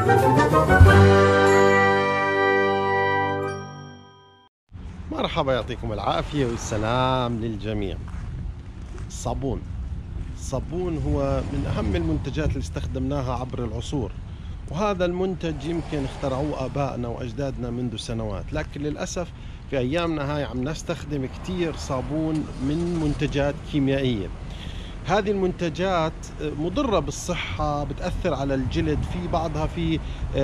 مرحبا، يعطيكم العافية والسلام للجميع. الصابون هو من أهم المنتجات اللي استخدمناها عبر العصور، وهذا المنتج يمكن اخترعوه آبائنا وأجدادنا منذ سنوات، لكن للأسف في أيامنا هاي عم نستخدم كتير صابون من منتجات كيميائية. هذه المنتجات مضرة بالصحة، بتأثر على الجلد، في بعضها في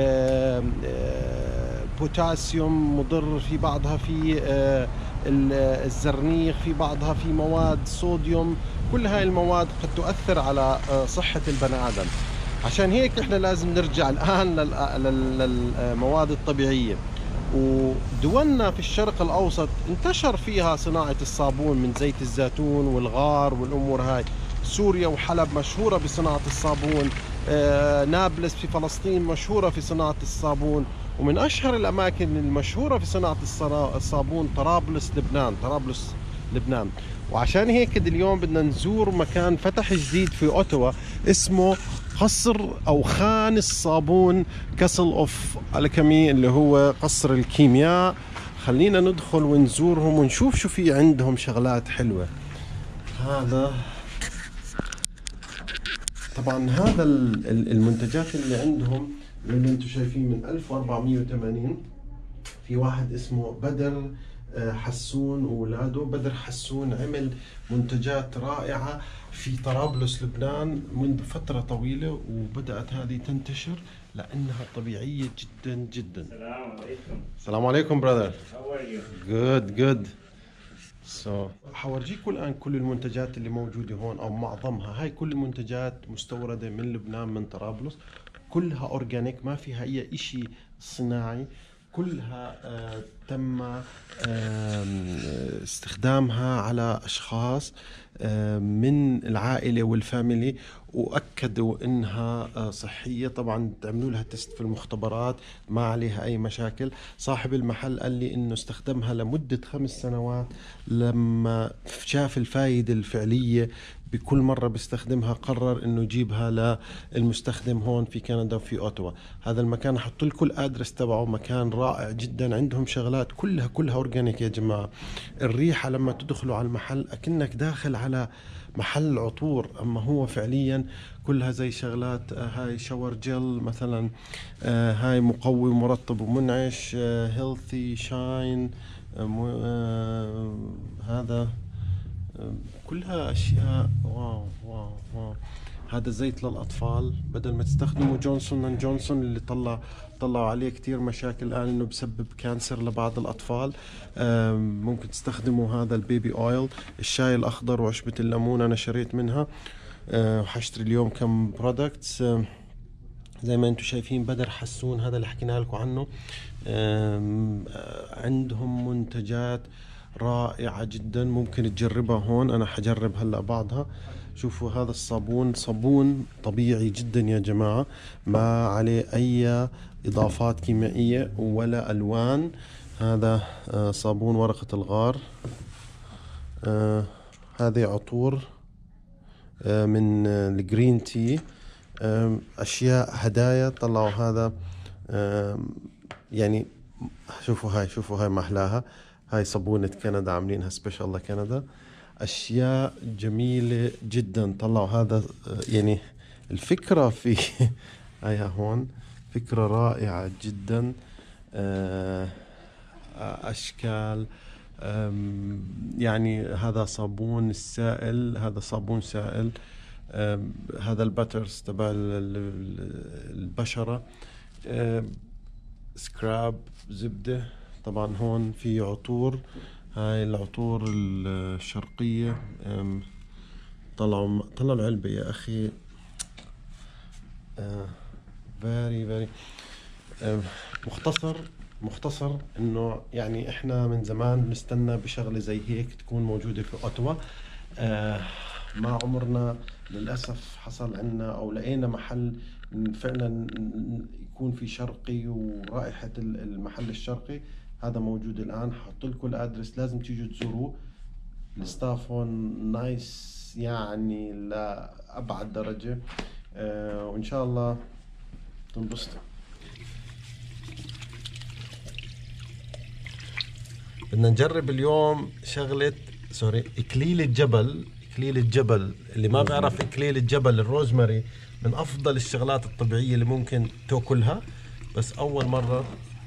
بوتاسيوم مضر، في بعضها في الزرنيخ، في بعضها في مواد صوديوم. كل هاي المواد قد تؤثر على صحة البني آدم. عشان هيك احنا لازم نرجع الآن للمواد الطبيعية. ودولنا في الشرق الأوسط انتشر فيها صناعة الصابون من زيت الزيتون والغار والأمور هاي. سوريا وحلب مشهورة بصناعة الصابون، نابلس في فلسطين مشهورة في صناعة الصابون، ومن أشهر الأماكن المشهورة في صناعة الصابون طرابلس لبنان. وعشان هيك اليوم بدنا نزور مكان فتح جديد في أوتوا اسمه قصر أو خان الصابون، كاسل أوف ألكيمي، اللي هو قصر الكيمياء. خلينا ندخل ونزورهم ونشوف شو في عندهم شغلات حلوة. طبعا هذا المنتجات اللي عندهم اللي انتم شايفين من 1480. في واحد اسمه بدر حسون وولاده. بدر حسون عمل منتجات رائعة في طرابلس لبنان منذ فترة طويلة، وبدأت هذه تنتشر لأنها طبيعية جدا جدا. السلام عليكم. السلام عليكم brother. How are you? Good. حورجيكم الآن كل المنتجات اللي موجودة هون أو معظمها. هاي كل المنتجات مستوردة من لبنان، من طرابلس. كلها أورجانيك، ما فيها أي إشي صناعي. كلها تم استخدامها على أشخاص من العائلة والفاميلي، وأكدوا إنها صحية. طبعا تعملوا لها تست في المختبرات، ما عليها أي مشاكل. صاحب المحل قال لي إنه استخدمها لمدة 5 سنوات. لما شاف الفائدة الفعلية بكل مرة بيستخدمها، قرر إنه يجيبها للمستخدم هون في كندا وفي أوتوا. هذا المكان أحط لكم الأدرس تبعه، مكان رائع جدا. عندهم شغلات كلها أورجانيك يا جماعة. الريحة لما تدخلوا على المحل أكنك داخل على محل عطور، أما هو فعليا كلها زي شغلات. هاي شاور جل مثلا، هاي مقوي مرطب ومنعش، هيلثي شاين، هذا كلها أشياء واو. هذا زيت للأطفال، بدل ما تستخدموا جونسون اند جونسون اللي طلعوا عليه كتير مشاكل الآن إنه بسبب كانسر لبعض الأطفال. ممكن تستخدموا هذا البيبي أويل. الشاي الأخضر وعشبة الليمون أنا شريت منها، وحشتري اليوم كم برودكتس. زي ما انتم شايفين بدر حسون هذا اللي حكينا لكم عنه. عندهم منتجات رائعة جدا، ممكن تجربها هون. أنا حجرب هلأ بعضها. شوفوا هذا الصابون، صابون طبيعي جدا يا جماعة، ما عليه أي إضافات كيميائية ولا ألوان. هذا صابون ورقة الغار. هذه عطور من الجرين تي. أشياء هدايا طلعوا هذا. يعني شوفوا هاي محلاها. هاي صابونة كندا عاملينها سبيشال لكندا. أشياء جميلة جدا طلعوا هذا. يعني الفكرة في هاي هون فكرة رائعة جدا. أشكال، يعني هذا صابون سائل، هذا الباترز تبع البشرة، سكراب زبدة. طبعا هون في عطور، هاي العطور الشرقية. طلعوا العلبة يا أخي. very مختصر إنه يعني إحنا من زمان بنستنى بشغلة زي هيك تكون موجودة في أوتوا. ما عمرنا للأسف حصل عنا أو لقينا محل فعلا يكون في شرقي ورائحة المحل الشرقي. هذا موجود الآن، حط لكم الأدرس، لازم تيجوا تزوروه. الستاف هون نايس يعني لأبعد درجة. وإن شاء الله تنبسطوا. بدنا نجرب اليوم شغلة إكليل الجبل. إكليل الجبل، اللي ما بيعرف إكليل الجبل الروزماري من أفضل الشغلات الطبيعية اللي ممكن تاكلها، بس أول مرة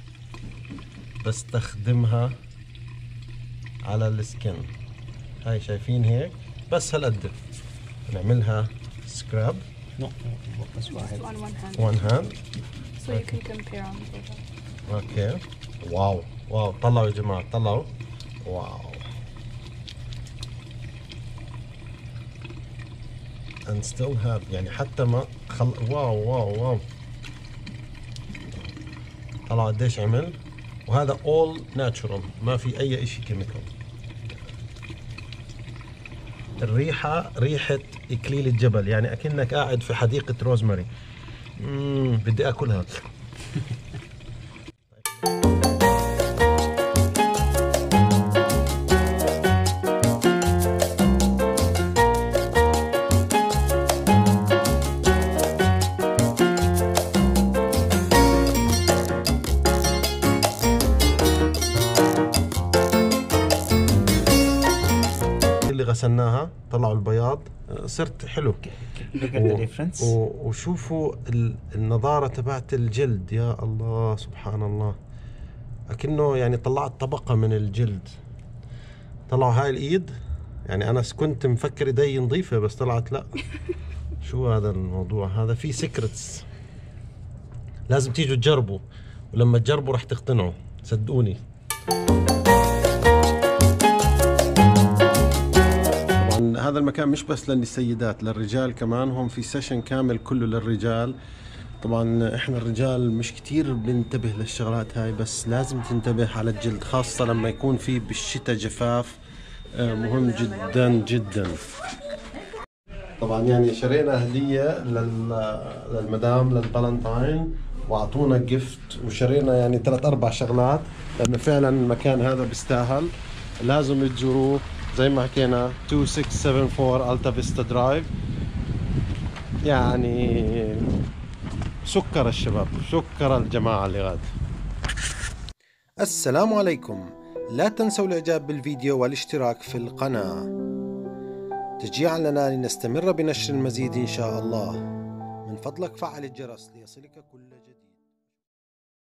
بستخدمها على السكن. هاي شايفين هيك بس هالقد. نعملها سكراب. بس واحد. one hand. So you can compare on the اوكي. واو واو، طلعوا يا جماعة، طلعوا. واو. and still have، يعني حتى ما واو واو واو. طلعوا قديش عمل، وهذا all natural، ما في أي إشي كيميكال. الريحة ريحة إكليل الجبل، يعني أكنك قاعد في حديقة روزماري. بدي أكلها. غسلناها، طلعوا البياض، صرت حلو. وشوفوا النضارة تبعت الجلد، يا الله سبحان الله، أكنه يعني طلعت طبقة من الجلد. طلعوا هاي الإيد، يعني أنا كنت مفكر إيدي نظيفة بس طلعت لا. شو هذا الموضوع؟ هذا فيه سيكرتس، لازم تيجوا تجربوا، ولما تجربوا رح تقتنعوا صدقوني. هذا المكان مش بس للسيدات، للرجال كمان. هم في سيشن كامل كله للرجال. طبعا احنا الرجال مش كتير بننتبه للشغلات هاي، بس لازم تنتبه على الجلد، خاصة لما يكون في بالشتاء جفاف. مهم جدا جدا. طبعا يعني شرينا هدية للمدام للفالنتاين، واعطونا جفت، وشرينا يعني 3-4 شغلات، لانه فعلا المكان هذا بيستاهل، لازم تزوروه. زي ما حكينا 2674 ألتا فيستا درايف. يعني سكر الشباب، سكر الجماعة اللي غاد. السلام عليكم، لا تنسوا الاعجاب بالفيديو والاشتراك في القناة تشجيعا لنا لنستمر بنشر المزيد إن شاء الله. من فضلك فعل الجرس ليصلك كل